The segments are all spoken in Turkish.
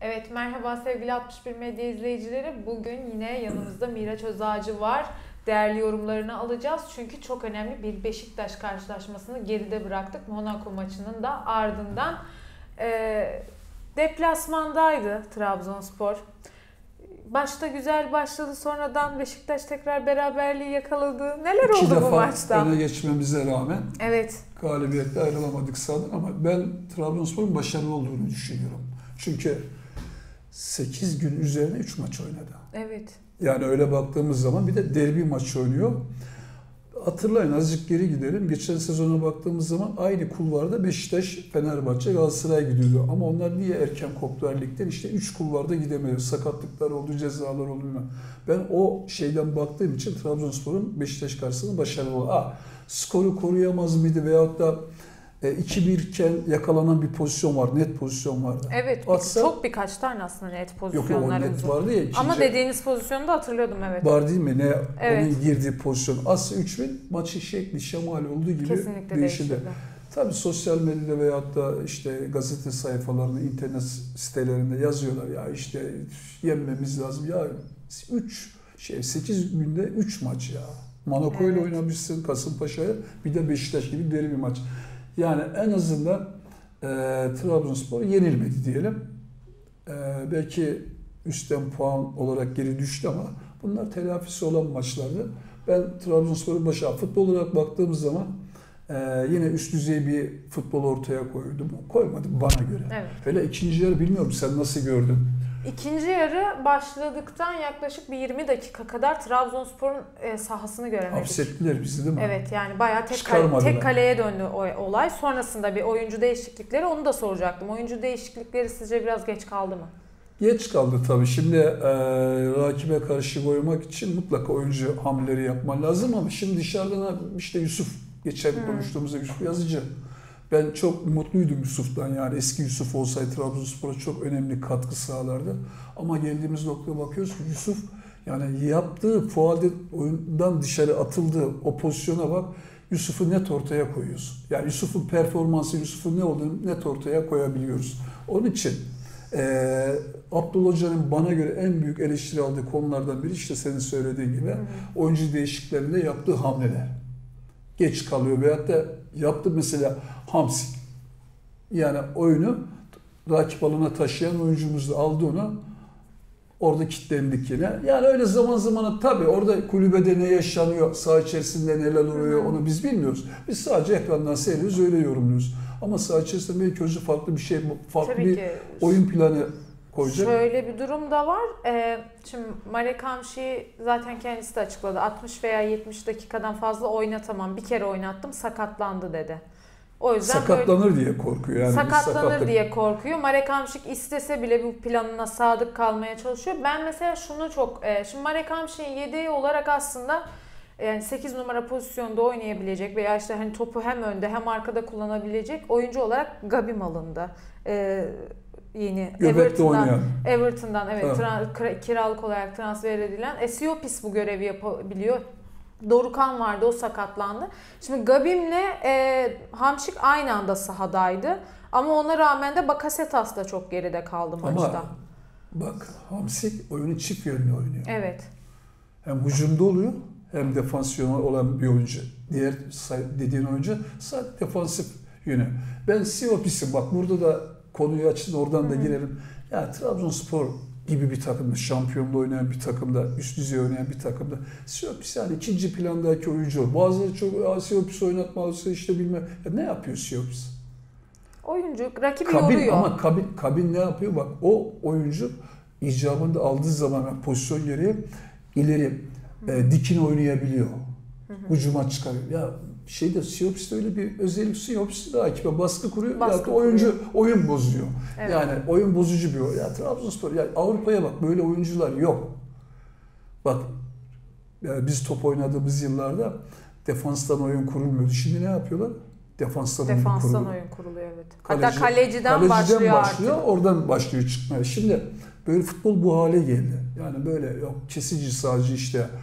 Evet, merhaba sevgili 61 Medya izleyicileri. Bugün yine yanımızda Miraç Özağacı var. Değerli yorumlarını alacağız. Çünkü çok önemli bir Beşiktaş karşılaşmasını geride bıraktık. Monaco maçının da ardından deplasmandaydı Trabzonspor. Başta güzel başladı, sonradan Beşiktaş tekrar beraberliği yakaladı. Neler oldu bu maçta? 2 defa öne geçmemize rağmen evet, galibiyetle ayrılamadık sağdan ama ben Trabzonspor'un başarılı olduğunu düşünüyorum. Çünkü 8 gün üzerine 3 maç oynadı. Evet. Yani öyle baktığımız zaman bir de derbi maç oynuyor. Hatırlayın, azıcık geri gidelim. Geçen sezona baktığımız zaman aynı kulvarda Beşiktaş, Fenerbahçe, Galatasaray gidiyordu. Ama onlar niye erken koptular ligden? İşte 3 kulvarda gidemiyor. Sakatlıklar oldu, cezalar oldu. Ben o şeyden baktığım için Trabzonspor'un Beşiktaş karşısında başarılı oldu. Skoru koruyamaz mıydı veyahut da 2-1 iken yakalanan bir pozisyon var, net pozisyon vardı. Evet, çok birkaç tane aslında net pozisyonlarımız. Yok, o net vardı ya. Ama dediğiniz pozisyonu da hatırlıyordum, evet. Var değil mi? Evet. Onun girdiği pozisyon. Aslında 3000 maçı şekli, şemali olduğu gibi kesinlikle değişti. Tabii sosyal medyada veyahut da işte gazete sayfalarında, internet sitelerinde yazıyorlar ya işte yenmemiz lazım. Ya 8 günde 3 maç ya. Monaco ile oynamışsın, Kasımpaşa'ya, bir de Beşiktaş gibi deri bir maç. Yani en azından Trabzonspor yenilmedi diyelim. Belki üstten puan olarak geri düştü ama bunlar telafisi olan maçlardı. Ben Trabzonspor'un başarılı futbol olarak baktığımız zaman yine üst düzey bir futbol ortaya koydum. Koymadım bana göre. Evet. Hele ikinci yarı bilmiyorum, sen nasıl gördün? İkinci yarı başladıktan yaklaşık bir 20 dakika kadar Trabzonspor'un sahasını göremedik. Hapsettiler bizi değil mi? Evet, yani bayağı tek kaleye döndü o olay. Sonrasında bir oyuncu değişiklikleri, onu da soracaktım. Oyuncu değişiklikleri sizce biraz geç kaldı mı? Geç kaldı tabii. Şimdi rakibe karşı koymak için mutlaka oyuncu hamleleri yapman lazım ama şimdi dışarıdan işte Yusuf, geçen konuştuğumuzda Yusuf Yazıcı. Ben çok mutluydum Yusuf'tan, yani eski Yusuf olsaydı Trabzonspor'a çok önemli katkı sağlardı. Ama geldiğimiz noktaya bakıyoruz ki Yusuf, yani yaptığı fualde oyundan dışarı atıldığı o pozisyona bak, Yusuf'u net ortaya koyuyoruz. Yani Yusuf'un performansı, Yusuf'un ne olduğunu net ortaya koyabiliyoruz. Onun için Abdullah Hoca'nın bana göre en büyük eleştiri aldığı konulardan biri işte senin söylediğin gibi oyuncu değişikliklerinde yaptığı hamleler. Geç kalıyor veyahut da yaptı mesela Hamsik. Yani oyunu rakip alana taşıyan oyuncumuz da aldı onu. Orada kilitlendik yine. Yani öyle zaman zaman tabii orada kulübede ne yaşanıyor, saha içerisinde neler oluyor onu biz bilmiyoruz. Biz sadece ekrandan seyrediyoruz, öyle yorumluyoruz. Ama saha içerisinde belki hoca farklı bir şey, farklı tabii bir ki oyun planı koyacak. Şöyle bir durum da var. Şimdi Marek Hamşik'i zaten kendisi de açıkladı. 60 veya 70 dakikadan fazla oynatamam. Bir kere oynattım, sakatlandı dedi. O yüzden sakatlanır diye korkuyor. Yani sakatlanır diye korkuyor. Marek Hamšík istese bile bu planına sadık kalmaya çalışıyor. Ben mesela şunu çok... Şimdi Marek Hamšík'in yedeği olarak aslında yani 8 numara pozisyonda oynayabilecek veya işte hani topu hem önde hem arkada kullanabilecek oyuncu olarak Gabim alındı. Yeni Everton'dan evet. Kiralık olarak transfer edilen Esiopis bu görevi yapabiliyor. Dorukhan vardı, o sakatlandı. Şimdi Gabim'le Hamšík aynı anda sahadaydı. Ama ona rağmen de Bakasetas da çok geride kaldı maçta. Ama bak, Hamšík oyunu çift yönlü oynuyor. Evet. Hem hücumda oluyor hem defansiyonu olan bir oyuncu. Diğer dediğin oyuncu sadece defansif yönü. Ben Siopis'im, bak burada da konuyu açın, oradan da girelim. Ya Trabzonspor gibi bir takımda, şampiyonda oynayan bir takımda, üst düzey oynayan bir takımda Siopis yani ikinci plandaki oyuncu. Bazıları çok Siopis oynatmazsa işte bilmem. Ya ne yapıyor Siopis? Oyuncu rakibi yoruyor. Ama kabin ne yapıyor? Bak o oyuncu icabında aldığı zaman pozisyon gereği ileri dikine oynayabiliyor. Hücuma çıkarıyor. Ya Siopis'te öyle bir özellik, Siopis'te rakibe baskı kuruyor. Ya oyuncu oyun bozuyor. Evet. Yani oyun bozucu bir oyun. Ya Trabzonspor, ya Avrupa'ya bak, böyle oyuncular yok. Bak yani biz top oynadığımız yıllarda defanstan oyun kurulmuyordu. Şimdi ne yapıyorlar? Defanstan oyun kuruluyor, evet. Hatta kaleciden başlıyor artık. Oradan başlıyor çıkmaya. Şimdi böyle futbol bu hale geldi. Yani böyle yok kesici sadece işte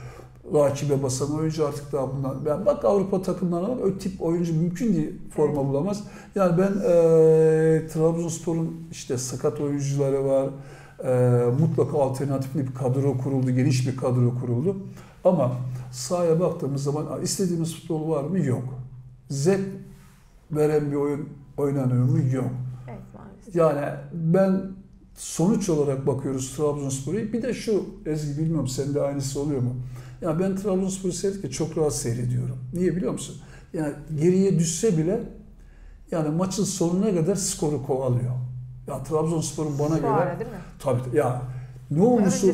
rakibe basan oyuncu artık daha bundan. Ben bak Avrupa takımlarına bak, o tip oyuncu mümkün değil, forma bulamaz. Yani ben Trabzonspor'un işte sakat oyuncuları var. Mutlaka alternatifli bir kadro kuruldu, geniş bir kadro kuruldu. Ama sahaya baktığımız zaman istediğimiz futbol var mı? Yok. Zevk veren bir oyun oynanıyor mu? Yok. Evet, maalesef. Yani ben sonuç olarak bakıyoruz Trabzonspor'u. Bir de şu Ezgi, bilmiyorum sende aynısı oluyor mu? Ya ben Trabzonspor'u seyredince çok rahat seyrediyorum. Niye biliyor musun? Yani geriye düşse bile yani maçın sonuna kadar skoru kovalıyor. Ya Trabzonspor'un bana göre Ara, değil mi? tabii ya ne olursa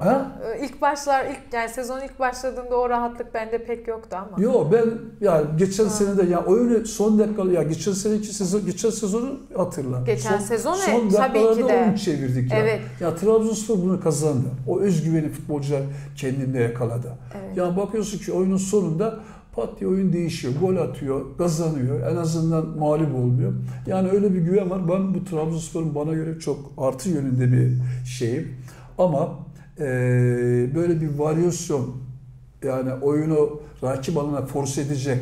Yani sezon ilk başladığında o rahatlık bende pek yoktu ama. Yo ben ya geçen sene de ya oyunu son dakika ya geçen sezonu hatırla. Geçen sezon son tabii ki de oyun çevirdik ya. Evet. Ya Trabzonspor bunu kazandı. O özgüveni futbolcular kendinde yakaladı. Evet. Ya bakıyorsun ki oyunun sonunda pat diye oyun değişiyor. Gol atıyor, kazanıyor. En azından mağlup olmuyor. Yani öyle bir güven var. Ben bu Trabzonspor'un bana göre çok artı yönünde bir şeyim. Ama böyle bir varyasyon, yani oyunu rakip alana force edecek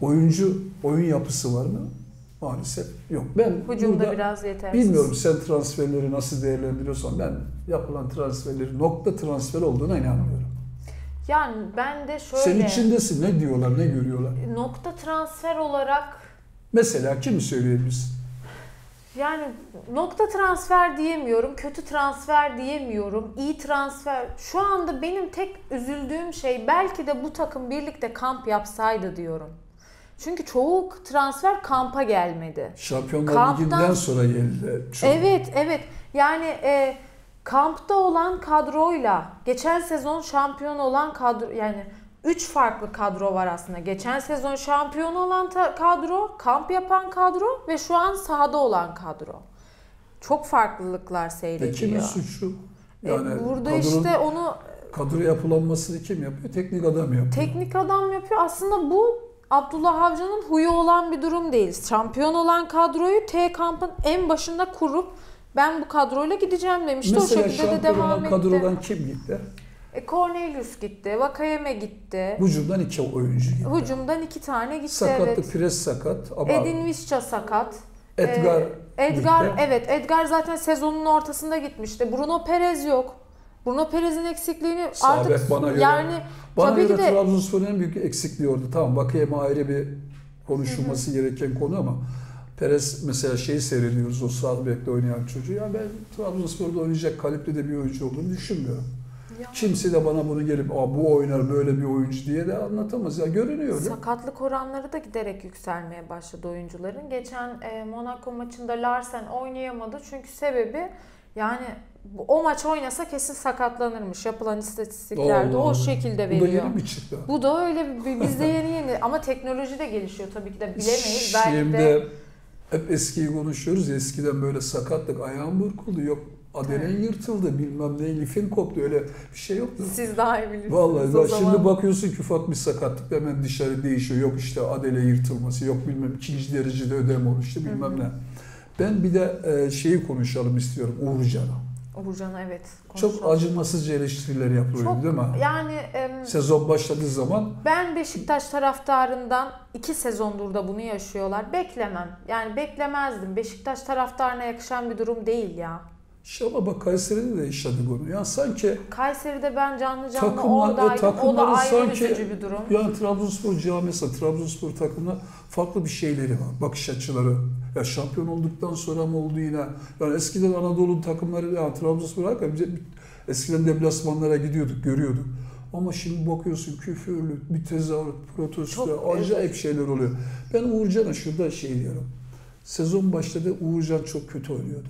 oyun yapısı var mı? Maalesef yok. Ben hücumda biraz yetersiz. bilmiyorum sen transferleri nasıl değerlendiriyorsan, ben yapılan transferlerin nokta transfer olduğuna inanmıyorum. Yani ben de şöyle... Sen içindesin, ne diyorlar, ne görüyorlar? Nokta transfer olarak... Mesela kimi söyleyebilirsin? Yani nokta transfer diyemiyorum, kötü transfer diyemiyorum, iyi transfer. Şu anda benim tek üzüldüğüm şey belki de bu takım birlikte kamp yapsaydı diyorum. Çünkü çoğu transfer kampa gelmedi. Şampiyonlar Ligi'nden sonra geldi. Evet. Yani kampta olan kadroyla geçen sezon şampiyon olan kadro, yani 3 farklı kadro var aslında. Geçen sezon şampiyon olan kadro, kamp yapan kadro ve şu an sahada olan kadro. Çok farklılıklar seyrediyor. Kimin suçu? Yani burada işte onu... Kadro yapılanmasını kim yapıyor? Teknik adam yapıyor. Teknik adam yapıyor. Aslında bu Abdullah Avcı'nın huyu olan bir durum değil. Şampiyon olan kadroyu T-Kamp'ın en başında kurup ben bu kadroyla gideceğim demişti. Mesela o şekilde de devam etti. Mesela kadrodan kim gitti? Cornelius gitti, Vakayeme gitti. Hücumdan 2 oyuncu gitti. Hücumdan 2 tane gitti. Sakatlı, Pires sakat. Ama Edin Visca sakat. Edgar gitti. Evet, Edgar zaten sezonun ortasında gitmişti. Bruno Perez yok. Bruno Perez'in eksikliğini artık bana göre, yani bana tabii göre ki de Trabzonspor'un en büyük eksikliği orada. Tamam, Vakayeme ayrı bir konuşulması gereken konu ama Perez mesela seyrediyoruz, o sağ bekte oynayan çocuğu. Yani ben Trabzonspor'da oynayacak kalibrede bir oyuncu olduğunu düşünmüyorum. ya, Kimse de bana bunu gelip bu oynar böyle bir oyuncu diye de anlatamaz. Ya görünüyor. sakatlık oranları da giderek yükselmeye başladı oyuncuların. Geçen Monaco maçında Larsen oynayamadı çünkü sebebi yani o maç oynasa kesin sakatlanırmış. Yapılan istatistiklerde o şekilde veriyor. Bu da yeni bir çıktı. Bu da öyle bizde yeni ama teknoloji de gelişiyor tabii ki de bilemeyiz. Belki Şimdi de hep eskiyi konuşuyoruz. Eskiden böyle sakatlık, ayağım burkuldu, yok adelen yırtıldı, bilmem ne, lifin koptu, öyle bir şey yoktu. Siz daha iyi bilirsiniz. Vallahi şimdi bakıyorsun ki ufak bir sakatlık hemen dışarı değişiyor. Yok işte adele yırtılması, yok bilmem 2. derecede ödem oluştu, bilmem ne. Ben bir de şeyi konuşalım istiyorum, Uğurcan'a. Uğurcan'a evet. Konuşalım. Çok acımasızca eleştiriler yapılıyor değil mi? Yani sezon başladığı zaman. Ben Beşiktaş taraftarından 2 sezondur da bunu yaşıyorlar. Beklemem. Yani beklemezdim. Beşiktaş taraftarına yakışan bir durum değil ya. Ama bak Kayseri'de de yaşadık onu. Yani sanki Kayseri'de ben canlı oradaydım. O da ayrı üzücü bir durum. Yani Trabzonspor camiası, Trabzonspor takımına farklı bir şeyleri var. Bakış açıları. Ya şampiyon olduktan sonra mı oldu yine? Yani eskiden Anadolu takımları, yani Trabzonspor hakikaten eskiden deplasmanlara gidiyorduk, görüyorduk. Ama şimdi bakıyorsun küfürlü, bir tezahürat, protesto, acayip şeyler oluyor. Ben Uğurcan'a şurada diyorum. Sezon başladı, Uğurcan çok kötü oynuyordu.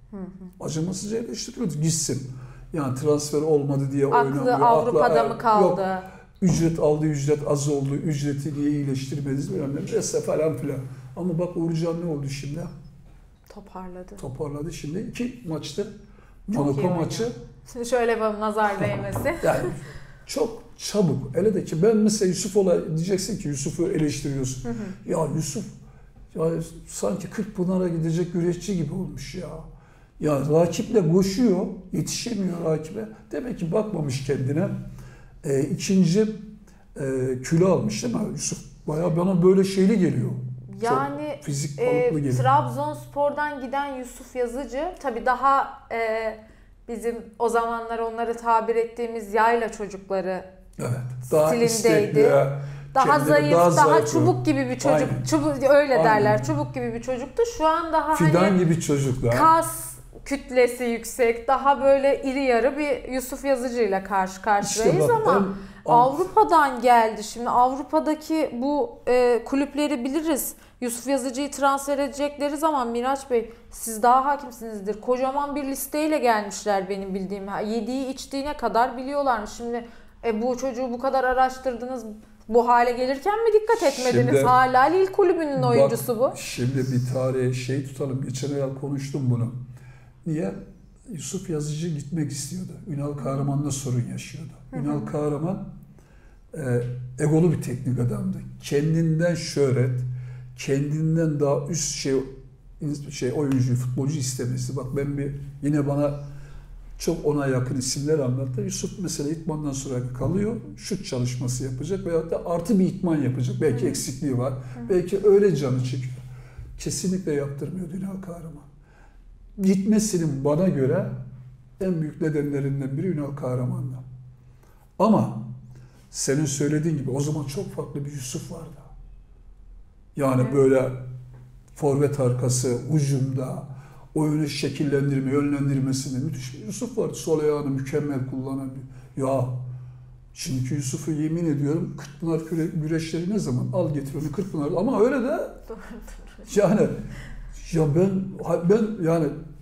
Acımasızca eleştiriyordu. Gitsin. Yani transfer olmadı diye oynamıyor. Aklı Avrupa'da mı kaldı? Yok, ücret aldı, ücret az oldu. Ücreti niye iyileştirmediniz? Neyse falan filan. Ama bak Uğurcan ne oldu şimdi? Toparladı şimdi. 2 maçta. Monaco maçı. Şöyle bir nazar değmesi. Yani çok çabuk. Hele de ki ben mesela diyeceksin ki Yusuf'u eleştiriyorsun. Ya Yusuf ya sanki Kırkpınar'a gidecek güreşçi gibi olmuş ya. Ya rakiple koşuyor, yetişemiyor rakibe. Demek ki bakmamış kendine. İkinci kilo almış değil mi Yusuf? Bayağı bana böyle şeyli geliyor. Yani çok fizik kalıplı geliyor. Trabzonspor'dan giden Yusuf Yazıcı tabii daha bizim o zamanlar onları tabir ettiğimiz yayla çocukları evet, daha stilindeydi. Daha zayıf, daha çubuk gibi bir çocuk. Aynen. Çubuk öyle Aynen. derler. Çubuk gibi bir çocuktu. Şu an daha fidan hani gibi çocuklar. kas kütlesi yüksek, daha böyle iri yarı bir Yusuf Yazıcı ile karşı karşıyayız İşte bak, ama Avrupa'dan geldi. Şimdi Avrupa'daki bu kulüpleri biliriz. Yusuf Yazıcı'yı transfer edecekleri zaman Miraç Bey siz daha hakimsinizdir. Kocaman bir listeyle gelmişler benim bildiğim. Yediği içtiğine kadar biliyorlarmış. Şimdi bu çocuğu bu kadar araştırdınız. Bu hale gelirken mi dikkat etmediniz? Şimdi, hala Lille kulübünün oyuncusu bu. Şimdi bir tarihe tutalım. Geçen ay konuştum bunu. Niye? Yusuf Yazıcı gitmek istiyordu. Ünal Kahraman'la sorun yaşıyordu. Ünal Kahraman egolu bir teknik adamdı. Kendinden şöhret, kendinden daha üst oyuncu, futbolcu istemesi. Bak yine bana çok ona yakın isimler anlattı. Yusuf mesela itmandan sonra kalıyor, şut çalışması yapacak veyahut da artı bir itman yapacak. Belki eksikliği var, belki öyle canı çekiyor. Kesinlikle yaptırmıyor Ünal Kahraman. Gitmesinin bana göre en büyük nedenlerinden biri Ünal Kahraman'da. Ama senin söylediğin gibi o zaman çok farklı bir Yusuf vardı. Yani böyle forvet arkası, hücumda, oyunu şekillendirme, yönlendirmesinde müthiş bir Yusuf vardı. Sol ayağını mükemmel kullanan bir. Ya şimdiki Yusuf'u yemin ediyorum Kırkpınar güreşleri ne zaman? Al getir onu Kırkpınar. Ama öyle de yani ya ben yani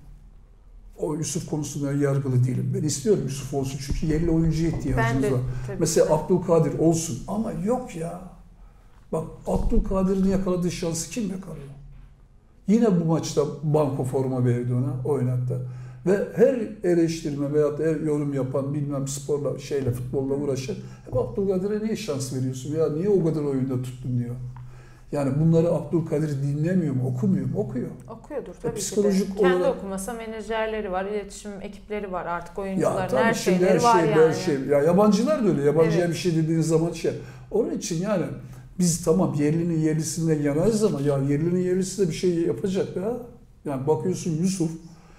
o Yusuf konusunda yargılı değilim. Ben istiyorum Yusuf olsun çünkü yerli oyuncuya ihtiyacımız var. Mesela Abdülkadir olsun ama yok ya. Bak Abdülkadir'in yakaladığı şansı kim yakalıyor? Yine bu maçta banko forma verdi ona, oynattı. Ve her eleştirme veyahut da her yorum yapan bilmem sporla, futbolla uğraşan hep Abdülkadir'e niye şans veriyorsun? Ya niye o kadar oyunda tuttun diyor. Yani bunları Abdülkadir dinlemiyor mu, okumuyor mu? Okuyor. Okuyordur tabii psikolojik ki de. Kendi olarak... okumasa menajerleri var, iletişim ekipleri var, artık oyuncuların her şeyleri var yani. Ya yabancılar da öyle. Yabancıya evet. bir şey dediğiniz zaman Onun için yani biz tamam yerlinin yerlisinden yanarız ama ya yerlinin yerlisi de bir şey yapacak ya. Yani bakıyorsun Yusuf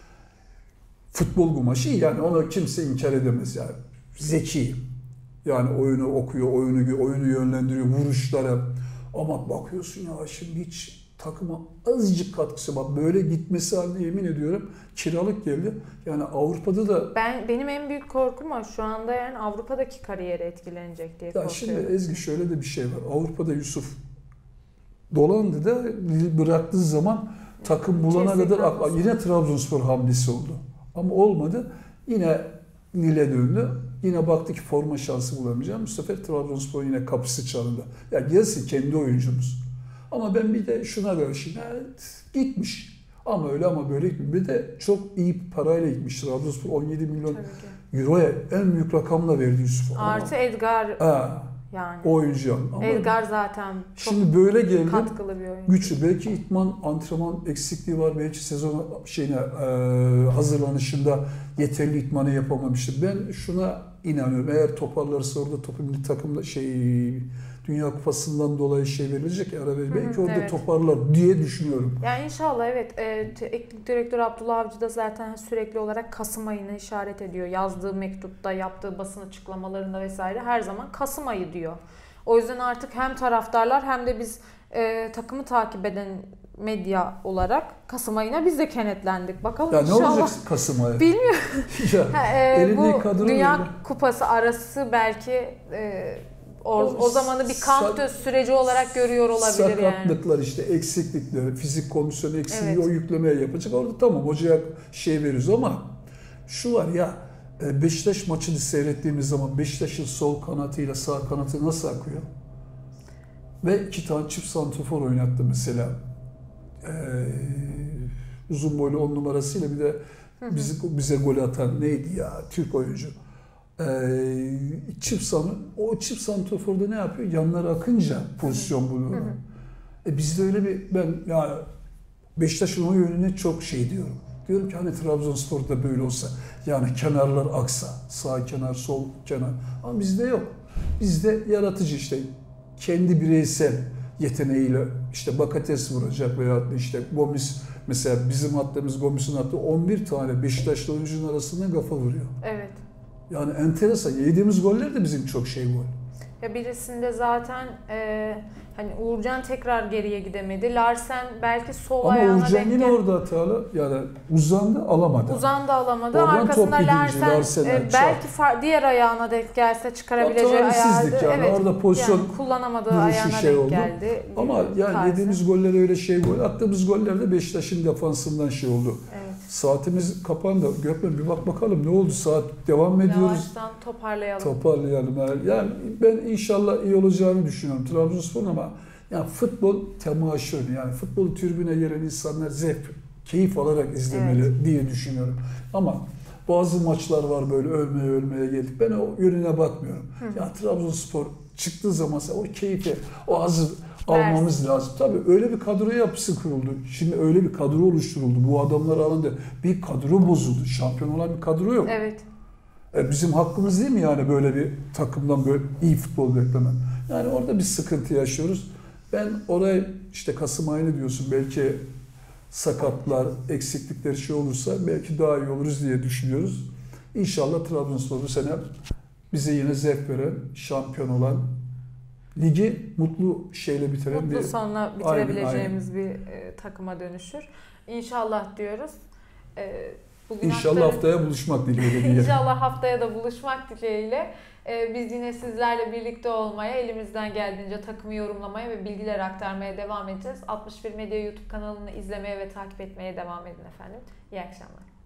futbol kumaşı yani onu kimse inkar edemez yani. Zeki. Yani oyunu okuyor, oyunu yönlendiriyor, vuruşlara. Ama bakıyorsun ya şimdi hiç takıma azıcık katkısı var. Böyle gitmesi haline yemin ediyorum kiralık geldi. Yani Avrupa'da da... Benim en büyük korkum o şu anda yani Avrupa'daki kariyeri etkilenecek diye korkuyorum. Şimdi Ezgi şöyle de bir şey var. Avrupa'da Yusuf dolandı da bıraktığı zaman takım bulana kadar yine Trabzonspor hamlesi oldu. Ama olmadı. Yine Lille'e döndü. Yine baktı ki forma şansı bulamayacağım. Bu sefer Trabzonspor yine kapısı çalındı. Ya gelsin kendi oyuncumuz. Ama ben bir de şuna karşıyım. Gitmiş. Ama öyle ama böyle gitmiş. Bir de çok iyi parayla gitmiş. Trabzonspor 17 milyon euroya en büyük rakamla verdi Yusuf. Artı Edgar yani. Oyuncu. Ama Edgar zaten çok şimdi böyle geldi. Katkılı bir oyuncu. Güçlü. Belki itman, antrenman eksikliği var. Belki sezon hazırlanışında yeterli itmanı yapamamıştır. Ben şuna inanıyorum. Eğer toparlarsa orada milli takımda Dünya Kupası'ndan dolayı verilecek ara verir. Belki orada toparlar diye düşünüyorum. Yani inşallah evet. Teknik direktör Abdullah Avcı da zaten sürekli olarak Kasım ayını işaret ediyor. Yazdığı mektupta, yaptığı basın açıklamalarında vesaire her zaman Kasım ayı diyor. O yüzden artık hem taraftarlar hem de biz takımı takip eden medya olarak Kasım ayına biz de kenetlendik. Bakalım ya inşallah. Ne olacak Kasım ayı? Bilmiyorum. Bu Dünya öyle. Kupası arası belki o zamanı bir kamp süreci olarak görüyor olabilir yani. Sakatlıklar eksiklikler, fizik kondisyon eksikliği o yüklemeye yapacak. Orada tamam hocaya veriyoruz ama şu var ya Beşiktaş maçını seyrettiğimiz zaman Beşiktaş'ın sol kanatıyla sağ kanatı nasıl akıyor? Ve 2 tane çift santrafor oynattı mesela. Uzun boylu 10 numarasıyla bir de bize gol atan neydi ya? Türk oyuncu. O çift santraforda ne yapıyor? Yanları akınca pozisyon buluyorlar. Bizde öyle ben yani Beşiktaş'ın o yönüne çok diyorum. Diyorum ki hani Trabzonspor'da böyle olsa, yani kenarlar aksa, sağ kenar, sol kenar. Ama bizde yok. Bizde yaratıcı işte kendi bireysel yeteneğiyle işte Bakates vuracak veya işte Gomis, mesela bizim attığımız Gomis'in attığı 11 tane Beşiktaşlı oyuncunun arasından kafa vuruyor. Evet. Yani enteresan. Yediğimiz goller de bizim çok gol. Ya birisinde zaten hani Uğurcan tekrar geriye gidemedi. Larsen belki sol Ama ayağına Uğurcan denk yine geldi. orada hatalı. Yani uzandı, alamadı. Uzandı alamadı. Oradan Arkasında top gidince Larsen belki diğer ayağına denk gelse çıkarabileceği talihsizlik ayağıydı. yani. Orada pozisyon yani kullanamadığı duruşu ayağına şey denk oldu. geldi. Ama yani tarzı. yediğimiz goller öyle gol. Attığımız gollerde Beşiktaş'ın defansından oldu. Evet. Saatimiz kapandı. Gökmen bir bak bakalım ne oldu, saat devam ediyoruz. Yavaştan toparlayalım. Toparlayalım. Yani ben inşallah iyi olacağını düşünüyorum Trabzonspor'un, ama yani futbol temaşır, yani futbol tribüne gelen insanlar zevk, keyif alarak izlemeli diye düşünüyorum. Ama bazı maçlar var böyle ölmeye geldik. Ben o yönüne bakmıyorum. Ya Trabzonspor çıktığı zaman o keyfi, o hazır almamız lazım. Tabii öyle bir kadro yapısı kuruldu. Şimdi öyle bir kadro oluşturuldu. Bu adamlar alındı. Bir kadro bozuldu. Şampiyon olan bir kadro yok. Evet. Bizim hakkımız değil mi yani böyle bir takımdan böyle iyi futbol beklemen? Yani orada bir sıkıntı yaşıyoruz. Ben orayı işte Kasım ayını diyorsun, belki sakatlar, eksiklikler şey olursa belki daha iyi oluruz diye düşünüyoruz. İnşallah Trabzonspor bu sene bize yine zevk veren, şampiyon olan, ligi mutlu şeyle bitiren Mutlu sonla bitirebileceğimiz aynen. bir takıma dönüşür. İnşallah diyoruz. Bugün İnşallah haftaya buluşmak dileğiyle. İnşallah haftaya da buluşmak dileğiyle. Biz yine sizlerle birlikte olmaya, elimizden geldiğince takımı yorumlamaya ve bilgiler aktarmaya devam edeceğiz. 61 Medya YouTube kanalını izlemeye ve takip etmeye devam edin efendim. İyi akşamlar.